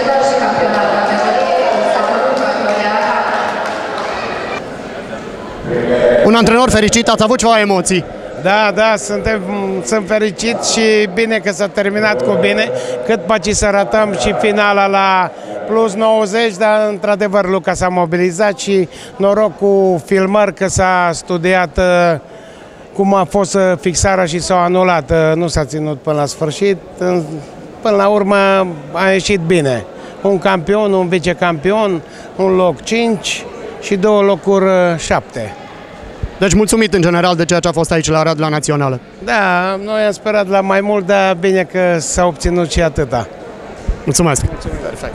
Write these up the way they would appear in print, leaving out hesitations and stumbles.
Un antrenor fericit, ați avut ceva emoții? Da, sunt fericit și bine că s-a terminat cu bine, cât paci să ratăm și finala la plus 90, dar într-adevăr Luca s-a mobilizat și noroc cu filmări că s-a studiat cum a fost fixarea și s-a anulat, nu s-a ținut până la sfârșit, până la urmă a ieșit bine. Un campion, un vicecampion, un loc 5 și 2 locuri 7. Deci mulțumit în general de ceea ce a fost aici la Radula Națională. Da, noi am sperat la mai mult, dar bine că s-a obținut și atâta. Mulțumesc. Perfect.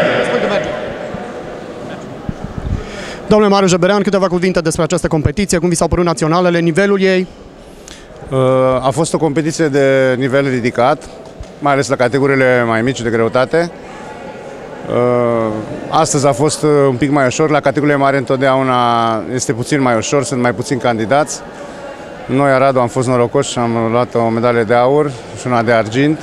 Domnule Marius Jeberean, câteva cuvinte despre această competiție, cum vi s-au părut naționalele, nivelul ei? A fost o competiție de nivel ridicat, mai ales la categoriile mai mici de greutate. Astăzi a fost un pic mai ușor, la categoriile mari întotdeauna este puțin mai ușor, sunt mai puțini candidați. Noi, Aradu, am fost norocoși și am luat o medalie de aur și una de argint.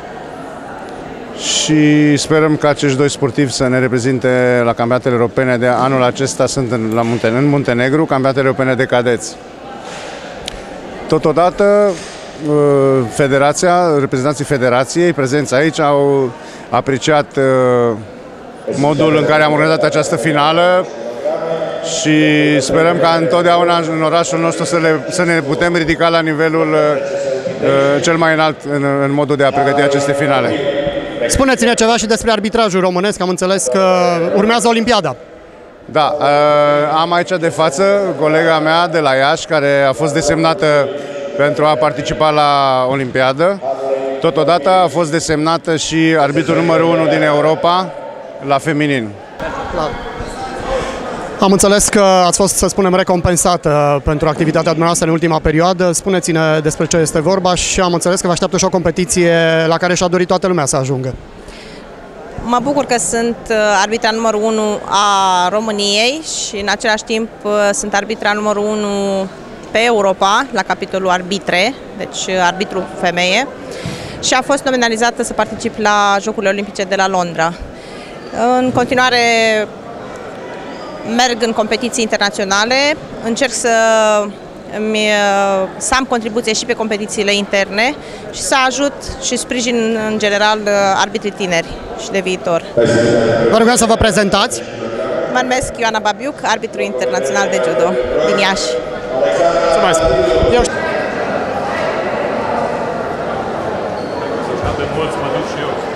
Și sperăm că acești doi sportivi să ne reprezinte la campionatele europene de anul acesta, sunt în Muntenegru, campionatele europene de cadeți. Totodată, reprezentanții federației prezenți aici au apreciat modul în care am organizat această finală și sperăm ca întotdeauna în orașul nostru să ne putem ridica la nivelul cel mai înalt în modul de a pregăti aceste finale. Spuneți-ne ceva și despre arbitrajul românesc, am înțeles că urmează Olimpiada. Da, am aici de față colega mea de la Iași, care a fost desemnată pentru a participa la Olimpiadă. Totodată a fost desemnată și arbitrul numărul 1 din Europa la feminin. Am înțeles că ați fost, să spunem, recompensată pentru activitatea dumneavoastră în ultima perioadă. Spuneți-ne despre ce este vorba și am înțeles că vă așteaptă și o competiție la care și-a dorit toată lumea să ajungă. Mă bucur că sunt arbitra numărul 1 a României și în același timp sunt arbitra numărul 1 pe Europa, la capitolul arbitre, deci arbitru femeie, și a fost nominalizată să particip la Jocurile Olimpice de la Londra. În continuare merg în competiții internaționale, încerc să am contribuție și pe competițiile interne și să ajut și sprijin în general arbitrii tineri și de viitor. Vă rugăm să vă prezentați. Mă numesc Ioana Babiuc, arbitru internațional de judo din Iași. Mulțumesc! Mă duc și eu.